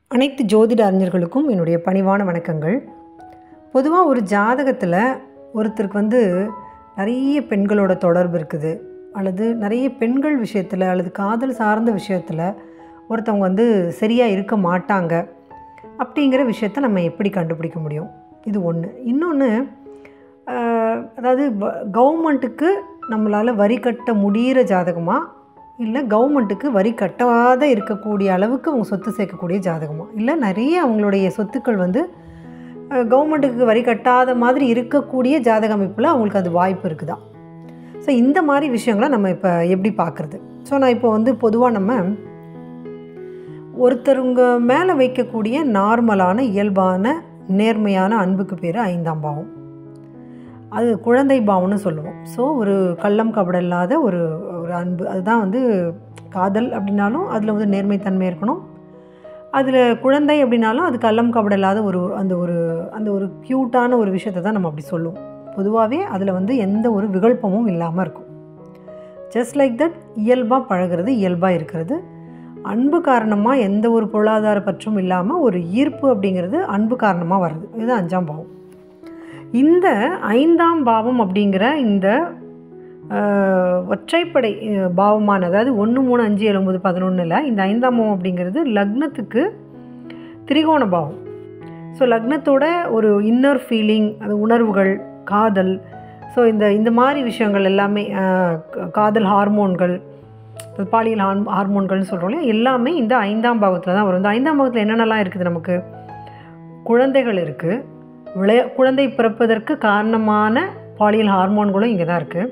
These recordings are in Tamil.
அனைத்து ஜோதிட அறிஞர்களுக்கும் என்னுடைய பணிவான வணக்கங்கள். பொதுவாக ஒரு ஜாதகத்தில் ஒருத்தருக்கு நிறைய பெண்களோட தொடர்பு இருக்குது, அல்லது நிறைய பெண்கள் விஷயத்தில் அல்லது காதல் சார்ந்த விஷயத்தில் ஒருத்தவங்க சரியாக இருக்க மாட்டாங்க அப்படிங்கிற விஷயத்தை நம்ம எப்படி கண்டுபிடிக்க முடியும்? இது ஒன்று. இன்னொன்று, அதாவது கவர்மெண்ட்டுக்கு நம்மளால் வரி கட்ட முடிகிற ஜாதகமாக, இல்லை கவர்மெண்ட்டுக்கு வரி கட்டாத இருக்கக்கூடிய அளவுக்கு அவங்க சொத்து சேர்க்கக்கூடிய ஜாதகமா, இல்லை நிறைய அவங்களுடைய சொத்துக்கள் கவர்மெண்ட்டுக்கு வரி கட்டாத மாதிரி இருக்கக்கூடிய ஜாதக அமைப்பில் அவங்களுக்கு அது வாய்ப்பு இருக்குதா? ஸோ இந்த மாதிரி விஷயங்களை நம்ம இப்போ எப்படி பார்க்குறது? ஸோ நான் இப்போ பொதுவாக நம்ம ஒருத்தருங்க மேலே வைக்கக்கூடிய நார்மலான இயல்பான நேர்மையான அன்புக்கு பேர் 5ஆம் பாவம். அது குழந்தை பாவம்னு சொல்லுவோம். ஸோ ஒரு கள்ளம் கபடம் இல்லாத ஒரு ஒரு அன்பு, அதுதான் காதல் அப்படின்னாலும் அதில் நேர்மைத்தன்மை இருக்கணும். அதில் குழந்தை அப்படின்னாலும் அது கள்ளம் கபடம் இல்லாத அந்த ஒரு க்யூட்டான ஒரு விஷயத்தை தான் நம்ம அப்படி சொல்லுவோம். பொதுவாகவே அதில் எந்த ஒரு விகல்பமும் இல்லாமல் இருக்கும். ஜஸ்ட் லைக் தட், இயல்பாக பழகிறது, இயல்பாக இருக்கிறது. அன்பு காரணமாக எந்த ஒரு பொருளாதார பற்றும் இல்லாமல் ஒரு ஈர்ப்பு அப்படிங்கிறது அன்பு காரணமாக வருது. இது 5ஆம் பாவம். இந்த 5ஆம் பாவம் அப்படிங்கிற இந்த ஒற்றைப்படை பாவமான, அதாவது 1, 3, 5, 7, 9, 11 இந்த 5ஆம் பாவம் அப்படிங்கிறது லக்னத்துக்கு திரிகோண பாவம். ஸோ லக்னத்தோட ஒரு இன்னர் ஃபீலிங், அது உணர்வுகள், காதல், ஸோ இந்த மாதிரி விஷயங்கள் எல்லாமே, காதல் ஹார்மோன்கள், பாலியல் ஹார்மோன்கள்னு சொல்கிறோம் இல்லையா, எல்லாமே இந்த 5ஆம் பாவத்தில் தான் வரும். இந்த 5ஆம் பாவத்தில் என்னென்னலாம் இருக்குது? நமக்கு குழந்தைகள் இருக்குது, குழந்தை பிறப்பதற்கு காரணமான பாலியல் ஹார்மோன்களும் இங்கே தான் இருக்குது.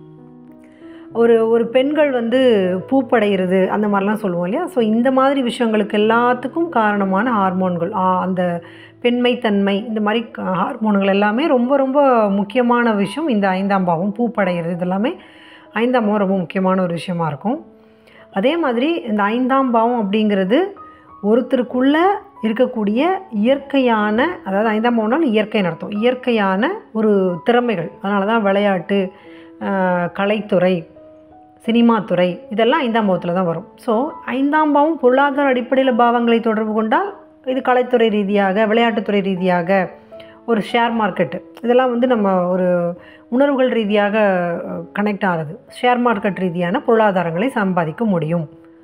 ஒரு பெண்கள் பூப்படைகிறது அந்த மாதிரிலாம் சொல்லுவோம் இல்லையா. ஸோ இந்த மாதிரி விஷயங்களுக்கு எல்லாத்துக்கும் காரணமான ஹார்மோன்கள், அந்த பெண்மைத்தன்மை, இந்த மாதிரி ஹார்மோன்கள் எல்லாமே ரொம்ப ரொம்ப முக்கியமான விஷயம். இந்த 5ஆம் பாவம் பூப்படைகிறது இதெல்லாமே 5ஆம் பாவம் ரொம்ப முக்கியமான ஒரு விஷயமா இருக்கும். அதே மாதிரி இந்த 5ஆம் பாவம் அப்படிங்கிறது ஒருத்தருக்குள்ளே இருக்கக்கூடிய இயற்கையான, அதாவது 5ஆம் பாவம்னாலும் இயற்கைன்னு அர்த்தம், இயற்கையான ஒரு திறமைகள். அதனால தான் விளையாட்டு, கலைத்துறை, சினிமாத்துறை இதெல்லாம் 5ஆம் பாவத்தில் தான் வரும். ஸோ 5ஆம் பாவம் பொருளாதார அடிப்படையில் பாவங்களை தொடர்பு கொண்டால் இது கலைத்துறை ரீதியாக, விளையாட்டுத்துறை ரீதியாக, ஒரு ஷேர் மார்க்கெட்டு, இதெல்லாம் நம்ம ஒரு உணர்வுகள் ரீதியாக கனெக்ட் ஆகிறது. ஷேர் மார்க்கெட் ரீதியான பொருளாதாரங்களை சம்பாதிக்க முடியும்.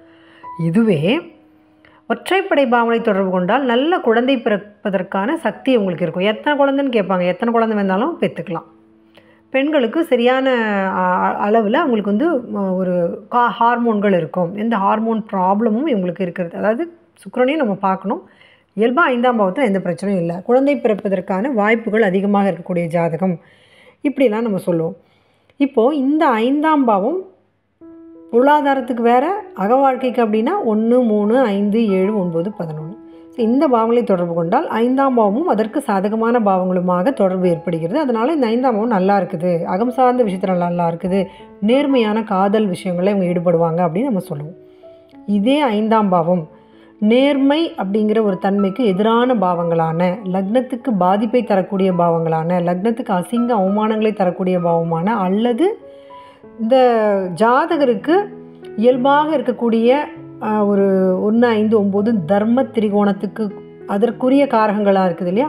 இதுவே ஒற்றைப்படை பாவனை தொடர்பு கொண்டால் நல்ல குழந்தை பிறப்பதற்கான சக்தி உங்களுக்கு இருக்கும். எத்தனை குழந்தைன்னு கேட்பாங்க, எத்தனை குழந்தை வேணாலும் பெற்றுக்கலாம். பெண்களுக்கு சரியான அளவில் அவங்களுக்கு ஒரு ஹார்மோன்கள் இருக்கும். எந்த ஹார்மோன் ப்ராப்ளமும் இவங்களுக்கு இருக்கிறது. அதாவது சுக்கிரனையும் நம்ம பார்க்கணும். இயல்பாக 5ஆம் பாவத்தில் எந்த பிரச்சனையும் இல்லை, குழந்தை பிறப்பதற்கான வாய்ப்புகள் அதிகமாக இருக்கக்கூடிய ஜாதகம், இப்படிலாம் நம்ம சொல்லுவோம். இப்போது இந்த 5ஆம் பாவம் பொருளாதாரத்துக்கு வேறு, அக வாழ்க்கைக்கு அப்படின்னா 1, 3, 5, 7, 9, 11. ஸோ இந்த பாவங்களை தொடர்பு கொண்டால் 5ஆம் பாவமும் அதற்கு சாதகமான பாவங்களுமாக தொடர்பு ஏற்படுகிறது. அதனால் இந்த 5ஆம் பாவம் நல்லா இருக்குது, அகம் சார்ந்த விஷயத்தில் நல்லா இருக்குது, நேர்மையான காதல் விஷயங்களை இவங்க ஈடுபடுவாங்க அப்படின்னு நம்ம சொல்லுவோம். இதே 5ஆம் பாவம் நேர்மை அப்படிங்கிற ஒரு தன்மைக்கு எதிரான பாவங்களான, லக்னத்துக்கு பாதிப்பை தரக்கூடிய பாவங்களான, லக்னத்துக்கு அசிங்க அவமானங்களை தரக்கூடிய பாவமான, அல்லது இந்த ஜாதகருக்கு இயல்பாக இருக்கக்கூடிய ஒரு 1, 5, 9 தர்ம திரிகோணத்துக்கு அதற்குரிய காரகங்களாக இருக்குது இல்லையா,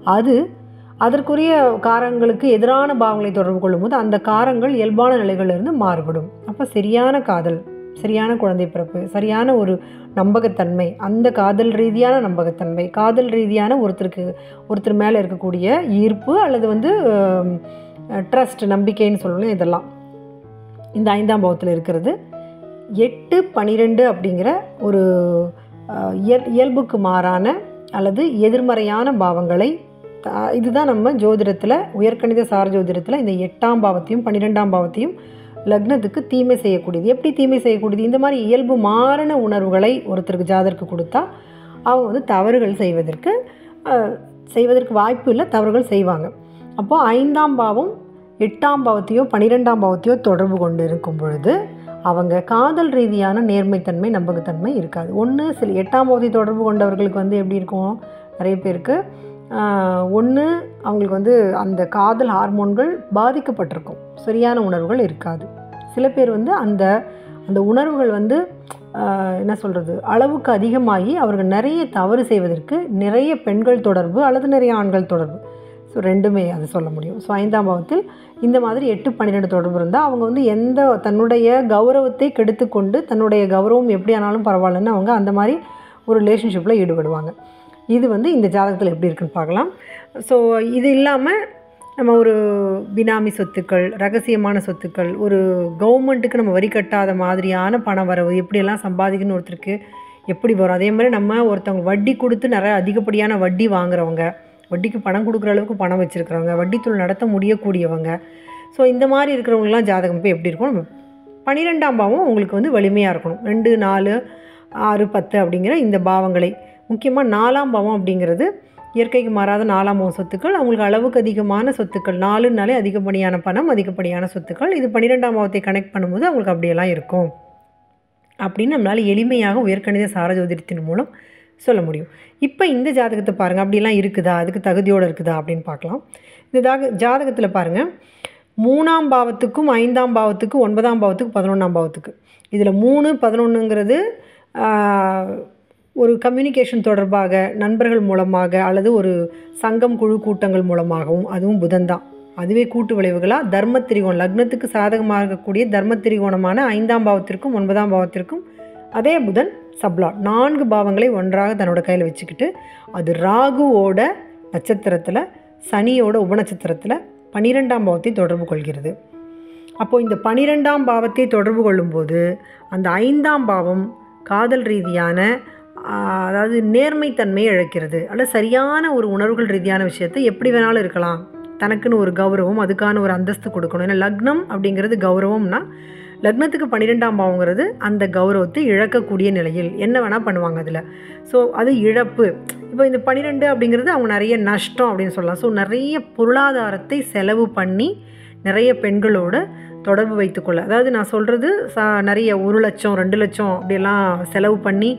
அதற்குரிய காரங்களுக்கு எதிரான பாவங்களை தொடர்பு கொள்ளும்போது அந்த காரங்கள் இயல்பான நிலைகளிலிருந்து மாறுபடும். அப்போ சரியான காதல், சரியான குழந்தை பிறப்பு, சரியான ஒரு நம்பகத்தன்மை, அந்த காதல் ரீதியான நம்பகத்தன்மை, காதல் ரீதியான ஒருத்தர் மேலே இருக்கக்கூடிய ஈர்ப்பு, அல்லது ட்ரஸ்ட், நம்பிக்கைன்னு சொல்லணும், இதெல்லாம் இந்த 5ஆம் பாவத்தில் இருக்கிறது. 8, 12 அப்படிங்கிற ஒரு இயல்புக்கு மாறான அல்லது எதிர்மறையான பாவங்களை, இதுதான் நம்ம ஜோதிடத்தில், உயர்கணித சார் ஜோதிடத்தில் இந்த 8ஆம் பாவத்தையும் 12ஆம் பாவத்தையும் லக்னத்துக்கு தீமை செய்யக்கூடியது. எப்படி தீமை செய்யக்கூடியது? இந்த மாதிரி இயல்பு மாறின உணர்வுகளை ஒருத்தருக்கு ஜாதகருக்கு கொடுத்தா அவங்க தவறுகள் செய்வதற்கு வாய்ப்பு இல்லை, தவறுகள் செய்வாங்க. அப்போது 5ஆம் பாவம் 8ஆம் பாவத்தையோ 12ஆம் பாவத்தையோ தொடர்பு கொண்டு இருக்கும் பொழுது அவங்க காதல் ரீதியான நேர்மைத்தன்மை, நம்பகத்தன்மை இருக்காது. சில 8ஆம் பாவத்தை தொடர்பு கொண்டவர்களுக்கு எப்படி இருக்கும்? நிறைய பேருக்கு அவங்களுக்கு அந்த காதல் ஹார்மோன்கள் பாதிக்கப்பட்டிருக்கும், சரியான உணர்வுகள் இருக்காது. சில பேர் அந்த அந்த உணர்வுகள் என்ன சொல்கிறது, அளவுக்கு அதிகமாகி அவர்கள் நிறைய தவறு செய்வதற்கு நிறைய பெண்கள் தொடர்பு அல்லது நிறைய ஆண்கள் தொடர்பு, ஸோ ரெண்டுமே அது சொல்ல முடியும். ஸோ 5ஆம் பாவத்தில் இந்த மாதிரி 8, 12 தொடர்பு இருந்தால் அவங்க வந்து தன்னுடைய கௌரவத்தை கெடுத்துக்கொண்டு தன்னுடைய கௌரவம் எப்படி ஆனாலும் பரவாயில்லன்னு அவங்க அந்த மாதிரி ஒரு ரிலேஷன்ஷிப்பில் ஈடுபடுவாங்க. இது வந்து இந்த ஜாதகத்தில் எப்படி இருக்குன்னு பார்க்கலாம். ஸோ இது இல்லாமல் நம்ம ஒரு பினாமி சொத்துக்கள், ரகசியமான சொத்துக்கள், ஒரு கவர்மெண்ட்டுக்கு நம்ம வரி கட்டாத மாதிரியான பண வரவு எப்படியெல்லாம் சம்பாதிக்கணும்னு ஒருத்தருக்கு எப்படி வரும், அதே மாதிரி நம்ம ஒருத்தவங்க வட்டி கொடுத்து நிறைய அதிகப்படியான வட்டி வாங்குறவங்க, வட்டிக்கு பணம் கொடுக்குற அளவுக்கு பணம் வச்சுருக்கிறவங்க, வட்டித்தொழில் நடத்த முடியக்கூடியவங்க, ஸோ இந்த மாதிரி இருக்கிறவங்களாம் ஜாதகம் போய் எப்படி இருக்கும். 12ஆம் பாவம் உங்களுக்கு வந்து வலிமையாக இருக்கணும். 2, 4, 6, 10 அப்படிங்கிற இந்த பாவங்களை, முக்கியமாக 4ஆம் பாவம் அப்படிங்கிறது இயற்கைக்கு மாறாத 4ஆம் பாவம் சொத்துக்கள், அவங்களுக்கு அளவுக்கு அதிகமான சொத்துக்கள், 4னாலே அதிகப்படியான பணம், அதிகப்படியான சொத்துக்கள். இது 12ஆம் பாவத்தை கனெக்ட் பண்ணும்போது அவங்களுக்கு அப்படியெல்லாம் இருக்கும் அப்படின்னு நம்மளால் எளிமையாக உயர்கணித சாரஜோதிடத்தின் மூலம் சொல்ல முடியும். இப்போ இந்த ஜாதகத்தை பாருங்கள், அப்படிலாம் இருக்குதா, அதுக்கு தகுதியோடு இருக்குதா அப்படின்னு பார்க்கலாம். இந்த ஜாதகத்தில் பாருங்கள், 3ஆம் பாவத்துக்கும் 5ஆம் பாவத்துக்கும் 9ஆம் பாவத்துக்கு 11ஆம் பாவத்துக்கு, இதில் 3, 11ங்கிறது ஒரு கம்யூனிகேஷன் தொடர்பாக நண்பர்கள் மூலமாக அல்லது ஒரு சங்கம் குழு கூட்டங்கள் மூலமாகவும், அதுவும் புதன் தான். அதுவே கூட்டு விளைவுகளாக தர்ம திரிகோணம், லக்னத்துக்கு சாதகமாக இருக்கக்கூடிய தர்ம திரிகோணமான 5ஆம் பாவத்திற்கும் 9ஆம் பாவத்திற்கும் அதே புதன் சப்ளாட் 4 பாவங்களை ஒன்றாக தன்னோட கையில் வச்சுக்கிட்டு, அது ராகுவோட நட்சத்திரத்தில், சனியோட உபநட்சத்திரத்தில் 12ஆம் பாவத்தை தொடர்பு கொள்கிறது. அப்போது இந்த 12ஆம் பாவத்தை தொடர்பு கொள்ளும்போது அந்த 5ஆம் பாவம் காதல் ரீதியான, அதாவது நேர்மைத்தன்மையை இழக்கிறது, அல்லது சரியான ஒரு உணர்வுகள் ரீதியான விஷயத்தை எப்படி வேணாலும் இருக்கலாம், தனக்குன்னு ஒரு கௌரவம், அதுக்கான ஒரு அந்தஸ்து கொடுக்கணும். ஏன்னா லக்னம் அப்படிங்கிறது கௌரவம்னா, லக்னத்துக்கு 12ஆம் பாவங்கிறது அந்த கௌரவத்தை இழக்கக்கூடிய நிலையில் என்ன வேணால் பண்ணுவாங்க அதில். ஸோ அது இழப்பு. இப்போ இந்த 12 அப்படிங்கிறது அவங்க நிறைய நஷ்டம் அப்படின்னு சொல்லலாம். ஸோ நிறைய பொருளாதாரத்தை செலவு பண்ணி நிறைய பெண்களோட தொடர்பு வைத்துக்கொள்ள, அதாவது நான் சொல்கிறது நிறைய 1 லட்சம் 2 லட்சம் அப்படியெல்லாம் செலவு பண்ணி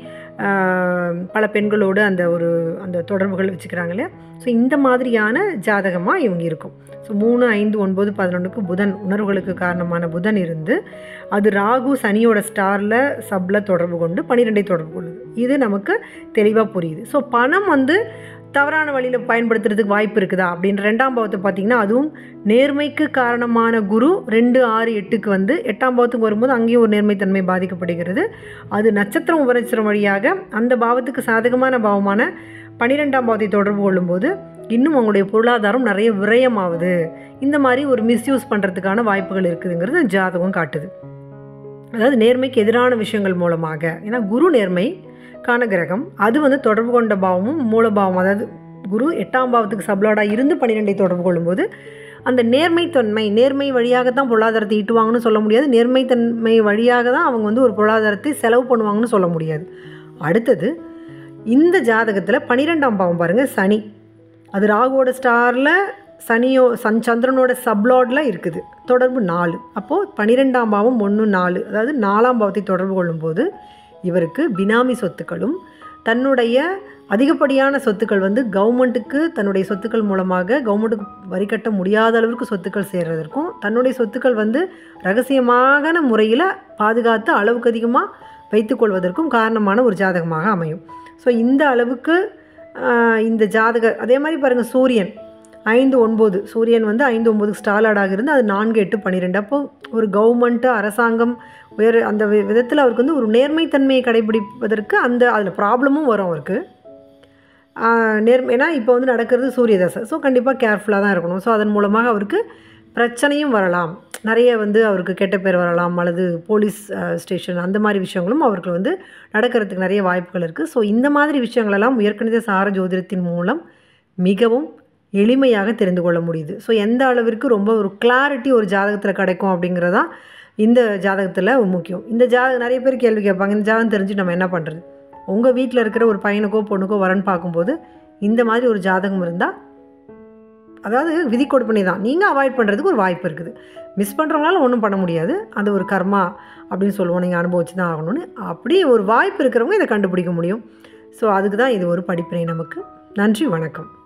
பல பெண்களோடு அந்த தொடர்புகள் வச்சுக்கிறாங்க இல்லையா. ஸோ இந்த மாதிரியான ஜாதகமாக இவங்க இருக்கும். ஸோ 3, 5, 9, 11க்கு புதன், உணர்வுகளுக்கு காரணமான புதன் இருந்து அது ராகு சனியோட ஸ்டாரில் சப்பில் தொடர்பு கொண்டு 12ஐ தொடர்பு கொள்ளுது. இது நமக்கு தெளிவாக புரியுது. ஸோ பணம் வந்து தவறான வழியில் பயன்படுத்துறதுக்கு வாய்ப்பு இருக்குதா அப்படின்ற 2ஆம் பாவத்தை பார்த்திங்கன்னா, அதுவும் நேர்மைக்கு காரணமான குரு 2, 6, 8க்கு வந்து 8ஆம் பாவத்துக்கு வரும்போது அங்கேயும் ஒரு நேர்மைத்தன்மை பாதிக்கப்படுகிறது. அது நட்சத்திரம் உபநட்சத்திரம் வழியாக அந்த பாவத்துக்கு சாதகமான பாவமான 12ஆம் பாவத்தை தொடர்பு கொள்ளும்போது இன்னும் அவங்களுடைய பொருளாதாரம் நிறைய விரயமாகுது. இந்த மாதிரி ஒரு மிஸ்யூஸ் பண்ணுறதுக்கான வாய்ப்புகள் இருக்குதுங்கிறது ஜாதகம் காட்டுது. அதாவது நேர்மைக்கு எதிரான விஷயங்கள் மூலமாக, ஏன்னா குரு நேர்மை கான கிரகம், அது வந்து தொடர்பு கொண்ட பாவமும் மூலபாவம், அதாவது குரு 8ஆம் பாவத்துக்கு சப்ளாடாக இருந்து 12ஐ தொடர்பு கொள்ளும்போது அந்த நேர்மை வழியாக தான் பொருளாதாரத்தை ஈட்டுவாங்கன்னு சொல்ல முடியாது. நேர்மைத்தன்மை வழியாக தான் அவங்க வந்து ஒரு பொருளாதாரத்தை செலவு பண்ணுவாங்கன்னு சொல்ல முடியாது. அடுத்தது இந்த ஜாதகத்தில் 12ஆம் பாவம் பாருங்கள், சனி, அது ராகுவோட ஸ்டாரில் சந்திரனோட சப்லாடில் இருக்குது, தொடர்பு 4. அப்போது 12ஆம் பாவம் 1, 4, அதாவது 4ஆம் பாவத்தை தொடர்பு கொள்ளும்போது இவருக்கு பினாமி சொத்துக்களும் தன்னுடைய அதிகப்படியான சொத்துக்கள் வந்து கவர்மெண்ட்டுக்கு தன்னுடைய சொத்துக்கள் மூலமாக கவர்மெண்ட்டுக்கு வரி கட்ட முடியாத அளவுக்கு சொத்துக்கள் சேர்றதற்கும், தன்னுடைய சொத்துக்கள் வந்து ரகசியமான முறையில் பாதுகாத்து அளவுக்கு அதிகமாக வைத்துக்கொள்வதற்கும் காரணமான ஒரு ஜாதகமாக அமையும். ஸோ இந்த அளவுக்கு இந்த அதே மாதிரி பாருங்கள், சூரியன் 5, 9, சூரியன் வந்து 5, 9 ஸ்டாலாடாக இருந்து அது 4, 8, 12. அப்போது ஒரு கவர்மெண்ட்டு, அரசாங்கம் அந்த விதத்தில் அவருக்கு வந்து ஒரு நேர்மைத்தன்மையை கடைபிடிப்பதற்கு அதில் ப்ராப்ளமும் வரும் அவருக்கு. ஏன்னா இப்போ வந்து நடக்கிறது சூரிய தசை. ஸோ கண்டிப்பாக கேர்ஃபுல்லாக தான் இருக்கணும். ஸோ அதன் மூலமாக அவருக்கு பிரச்சனையும் வரலாம், நிறைய வந்து அவருக்கு கெட்ட பேர் வரலாம், அல்லது போலீஸ் ஸ்டேஷன் அந்த மாதிரி விஷயங்களும் அவருக்கு வந்து நடக்கிறதுக்கு நிறைய வாய்ப்புகள் இருக்குது. ஸோ இந்த மாதிரி விஷயங்களெல்லாம் உயர்கணித சார ஜோதிடத்தின் மூலம் மிகவும் எளிமையாக தெரிந்து கொள்ள முடியுது. ஸோ எந்த அளவிற்கு ரொம்ப ஒரு கிளாரிட்டி ஒரு ஜாதகத்தில் கிடைக்கும் அப்படிங்கிறதான் இந்த ஜாதகத்தில் முக்கியம். இந்த நிறைய பேர் கேள்வி கேட்பாங்க, இந்த ஜாதகம் தெரிஞ்சு நம்ம என்ன பண்ணுறது? உங்கள் வீட்டில் இருக்கிற ஒரு பையனுக்கோ பொண்ணுக்கோ வரன்னு பார்க்கும்போது இந்த மாதிரி ஒரு ஜாதகம் இருந்தால், அதாவது விதி கொடுப்பனை தான், நீங்கள் அவாய்ட் பண்ணுறதுக்கு ஒரு வாய்ப்பு இருக்குது. மிஸ் பண்ணுறவங்களால ஒன்றும் பண்ண முடியாது, அது ஒரு கர்மா அப்படின்னு சொல்லுவோம், நீங்கள் அனுபவிச்சு தான் ஆகணும்னு. அப்படி ஒரு வாய்ப்பு இருக்கிறவங்க இதை கண்டுபிடிக்க முடியும். ஸோ அதுக்கு தான் இது ஒரு படிப்பினை நமக்கு. நன்றி, வணக்கம்.